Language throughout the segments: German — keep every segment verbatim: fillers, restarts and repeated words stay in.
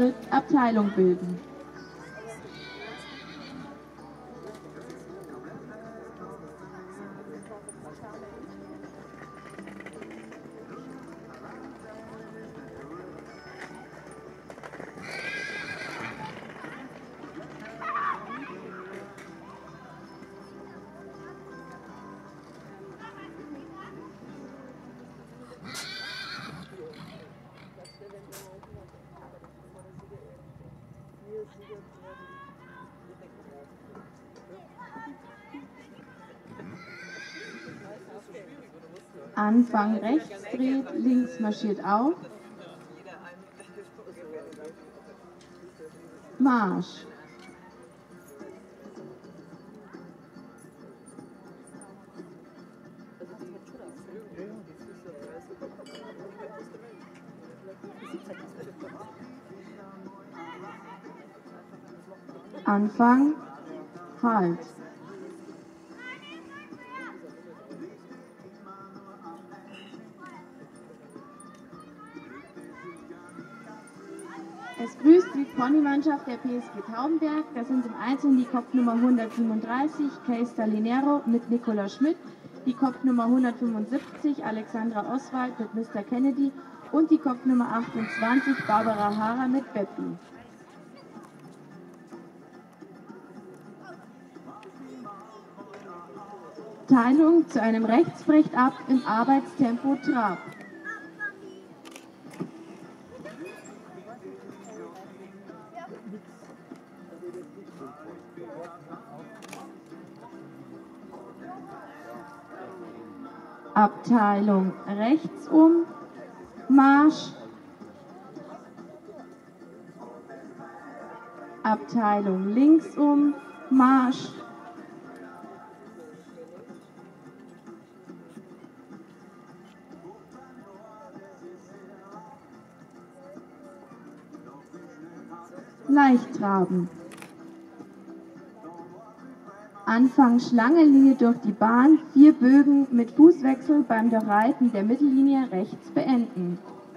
Schritt Abteilung bilden. Anfang rechts dreht, links marschiert auf. Marsch. Anfang, Halt. Es grüßt die Ponymannschaft der P S G Taubenberg. Das sind im Einzelnen die Kopfnummer hundertsiebenunddreißig, Kay Stalinero mit Nicola Schmidt, die Kopfnummer hundertfünfundsiebzig, Alexandra Oswald mit Mister Kennedy und die Kopfnummer achtundzwanzig, Barbara Hara mit Beppi. Teilung zu einem Rechtsbrecht ab im Arbeitstempo Trab. Abteilung rechts um, Marsch. Abteilung links um, Marsch. Leichttraben. Anfang Schlangenlinie durch die Bahn, vier Bögen mit Fußwechsel beim Durchreiten der Mittellinie rechts beenden.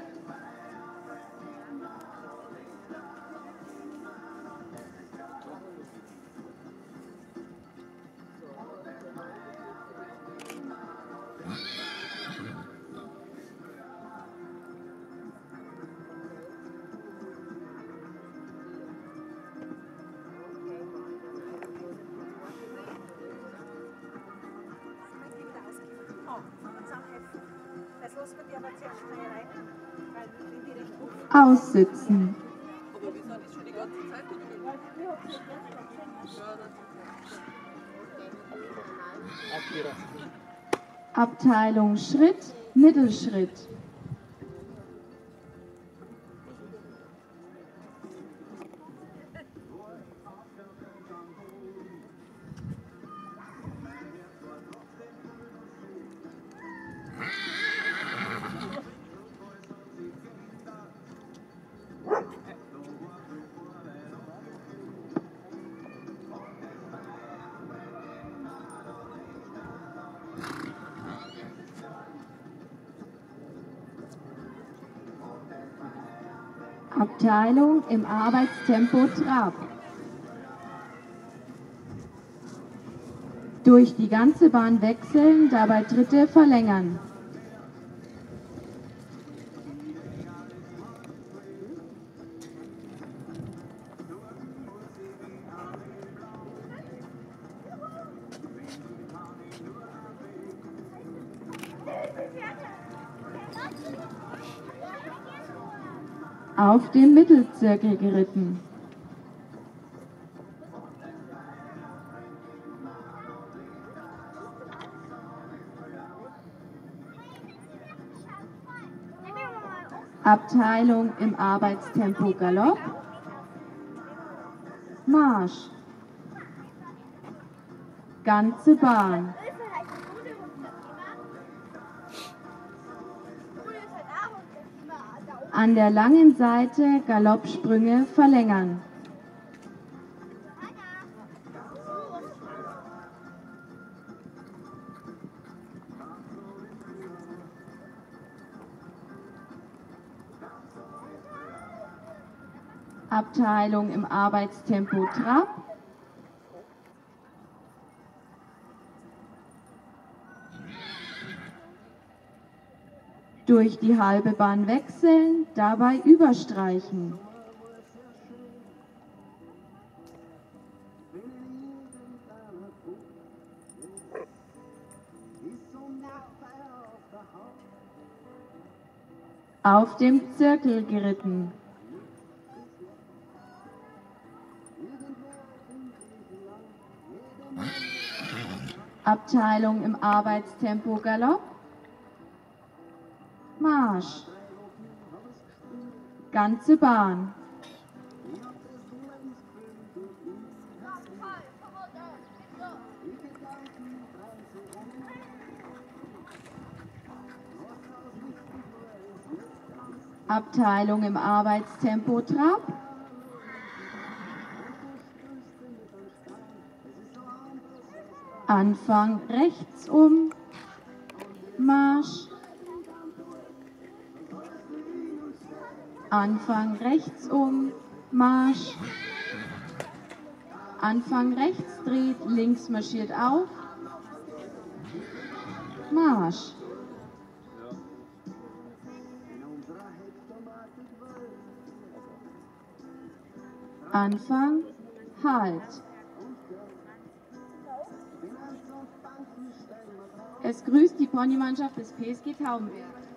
Aussitzen. Abteilung Schritt, Mittelschritt. Abteilung im Arbeitstempo Trab. Durch die ganze Bahn wechseln, dabei Tritte verlängern. Auf dem Mittelzirkel geritten. Abteilung im Arbeitstempo Galopp. Marsch. Ganze Bahn. An der langen Seite Galoppsprünge verlängern. Abteilung im Arbeitstempo Trab. Durch die halbe Bahn wechseln, dabei überstreichen. Auf dem Zirkel geritten. Abteilung im Arbeitstempo Galopp. Marsch. Ganze Bahn. Abteilung im Arbeitstempo Trab. Anfang rechts um. Marsch. Anfang rechts um. Marsch. Anfang rechts dreht, links marschiert auf. Marsch. Anfang, Halt. Es grüßt die Ponymannschaft des P S G Taubenberg.